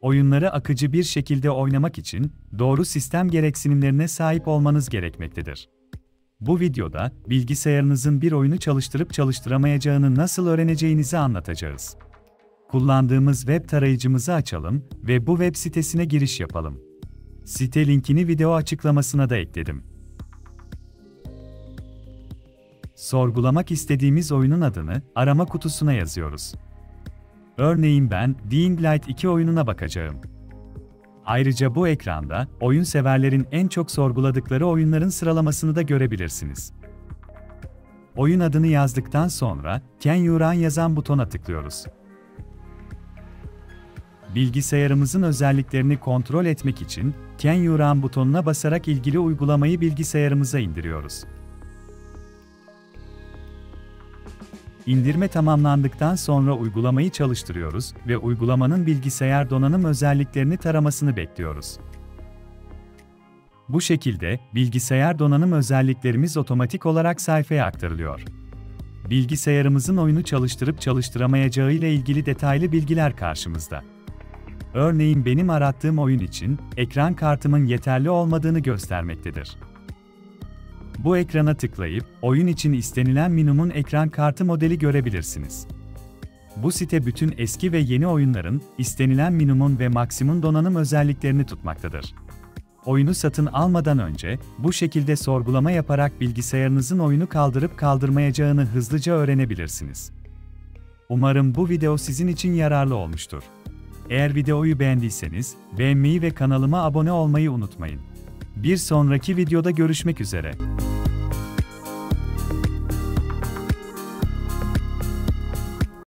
Oyunları akıcı bir şekilde oynamak için doğru sistem gereksinimlerine sahip olmanız gerekmektedir. Bu videoda bilgisayarınızın bir oyunu çalıştırıp çalıştıramayacağını nasıl öğreneceğinizi anlatacağız. Kullandığımız web tarayıcımızı açalım ve bu web sitesine giriş yapalım. Site linkini video açıklamasına da ekledim. Sorgulamak istediğimiz oyunun adını arama kutusuna yazıyoruz. Örneğin ben Dying Light 2 oyununa bakacağım. Ayrıca bu ekranda oyun severlerin en çok sorguladıkları oyunların sıralamasını da görebilirsiniz. Oyun adını yazdıktan sonra Can You Run yazan butona tıklıyoruz. Bilgisayarımızın özelliklerini kontrol etmek için Can You Run butonuna basarak ilgili uygulamayı bilgisayarımıza indiriyoruz. İndirme tamamlandıktan sonra uygulamayı çalıştırıyoruz ve uygulamanın bilgisayar donanım özelliklerini taramasını bekliyoruz. Bu şekilde bilgisayar donanım özelliklerimiz otomatik olarak sayfaya aktarılıyor. Bilgisayarımızın oyunu çalıştırıp çalıştıramayacağı ile ilgili detaylı bilgiler karşımızda. Örneğin benim arattığım oyun için ekran kartımın yeterli olmadığını göstermektedir. Bu ekrana tıklayıp oyun için istenilen minimum ekran kartı modeli görebilirsiniz. Bu site bütün eski ve yeni oyunların istenilen minimum ve maksimum donanım özelliklerini tutmaktadır. Oyunu satın almadan önce bu şekilde sorgulama yaparak bilgisayarınızın oyunu kaldırıp kaldırmayacağını hızlıca öğrenebilirsiniz. Umarım bu video sizin için yararlı olmuştur. Eğer videoyu beğendiyseniz beğenmeyi ve kanalıma abone olmayı unutmayın. Bir sonraki videoda görüşmek üzere.